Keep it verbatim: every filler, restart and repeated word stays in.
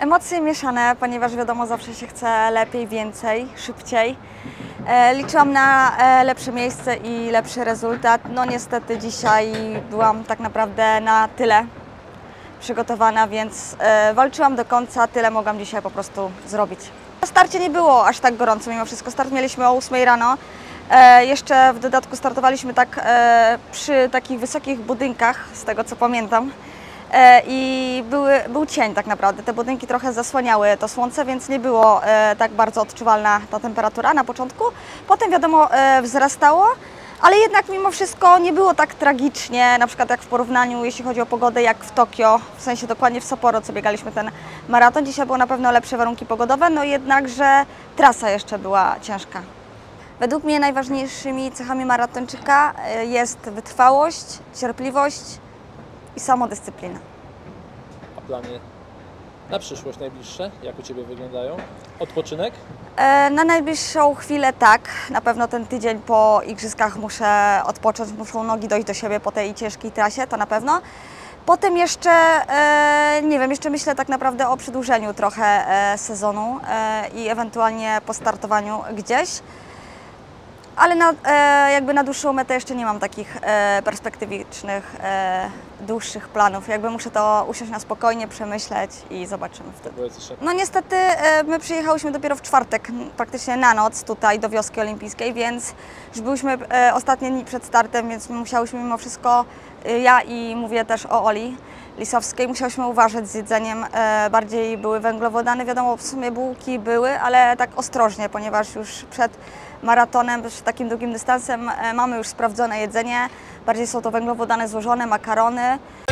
Emocje mieszane, ponieważ wiadomo, zawsze się chce lepiej, więcej, szybciej. E, liczyłam na e, lepsze miejsce i lepszy rezultat. No niestety dzisiaj byłam tak naprawdę na tyle przygotowana, więc e, walczyłam do końca, tyle mogłam dzisiaj po prostu zrobić. Na starcie nie było aż tak gorąco mimo wszystko. Start mieliśmy o ósmej rano. E, jeszcze w dodatku startowaliśmy tak e, przy takich wysokich budynkach, z tego co pamiętam. E, I były, był cień tak naprawdę. Te budynki trochę zasłaniały to słońce, więc nie było e, tak bardzo odczuwalna ta temperatura na początku. Potem wiadomo e, wzrastało, ale jednak mimo wszystko nie było tak tragicznie, na przykład jak w porównaniu, jeśli chodzi o pogodę, jak w Tokio, w sensie dokładnie w Sapporo, co biegaliśmy ten maraton. Dzisiaj było na pewno lepsze warunki pogodowe, no jednakże trasa jeszcze była ciężka. Według mnie najważniejszymi cechami maratończyka jest wytrwałość, cierpliwość i samodyscyplina. A plany na przyszłość najbliższe, jak u Ciebie wyglądają? Odpoczynek? E, na najbliższą chwilę tak, na pewno ten tydzień po igrzyskach muszę odpocząć, muszą nogi dojść do siebie po tej ciężkiej trasie, to na pewno. Potem jeszcze, e, nie wiem, jeszcze myślę tak naprawdę o przedłużeniu trochę e, sezonu e, i ewentualnie po startowaniu gdzieś. Ale na, e, jakby na dłuższą metę jeszcze nie mam takich e, perspektywicznych, e, dłuższych planów. Jakby muszę to usiąść na spokojnie, przemyśleć i zobaczymy wtedy. No niestety e, my przyjechałyśmy dopiero w czwartek, praktycznie na noc tutaj do wioski olimpijskiej, więc już byliśmy e, ostatnie dni przed startem, więc musiałyśmy mimo wszystko, e, ja i mówię też o Oli Lisowskiej, musiałyśmy uważać z jedzeniem, e, bardziej były węglowodany, wiadomo w sumie bułki były, ale tak ostrożnie, ponieważ już przed maratonem, przed takim długim dystansem e, mamy już sprawdzone jedzenie, bardziej są to węglowodany złożone, makarony.